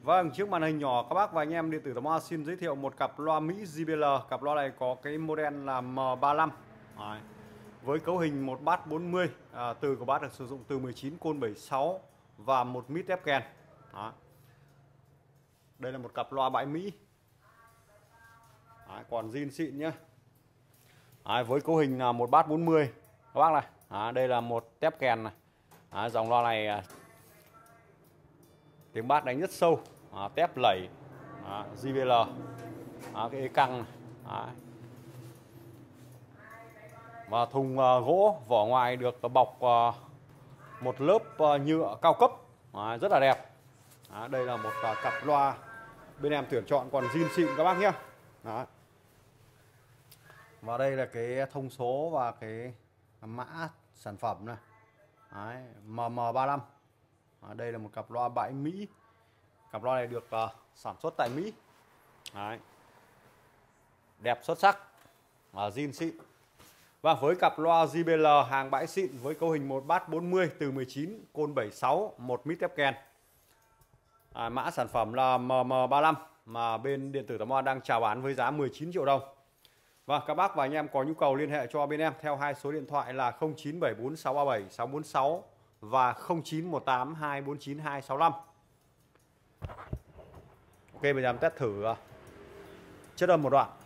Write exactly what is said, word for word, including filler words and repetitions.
Vâng, trước màn hình nhỏ các bác và anh em điện tử Tò Mo xin giới thiệu một cặp loa Mỹ gi bê lờ. Cặp loa này có cái model là M ba lăm. Đấy. Với cấu hình một bass bốn mươi, à, từ của bass được sử dụng từ mười chín côn bảy mươi sáu và một mít ép kèn. Đó. Đây là một cặp loa bãi Mỹ. Đấy, còn zin xịn nhá. Đấy, với cấu hình là một bass bốn mươi các bác này. Đấy, đây là một tép kèn này. Đấy, dòng loa này tiếng bass đánh rất sâu, à, tép lẩy, à, gi bê lờ, à, cái căng này. À. Và thùng uh, gỗ vỏ ngoài được bọc uh, một lớp uh, nhựa cao cấp, à, rất là đẹp. À, đây là một uh, cặp loa bên em tuyển chọn còn zin xịn các bác nhé. Đó. Và đây là cái thông số và cái mã sản phẩm này. Đấy, M M ba lăm. À, đây là một cặp loa bãi Mỹ. Cặp loa này được uh, sản xuất tại Mỹ. Đấy. Đẹp xuất sắc và zin xịn. Và với cặp loa gi bê lờ hàng bãi xịn với cấu hình một bass bốn mươi từ mười chín côn bảy mươi sáu, một mít ép kèn. À, mã sản phẩm là M M ba lăm mà bên điện tử Tò Mo đang chào bán với giá mười chín triệu đồng. Và các bác và anh em có nhu cầu liên hệ cho bên em theo hai số điện thoại là không chín bảy bốn sáu ba bảy sáu bốn sáu và không chín một tám hai bốn chín hai sáu năm. Ok, bây giờ em test thử chất âm một đoạn.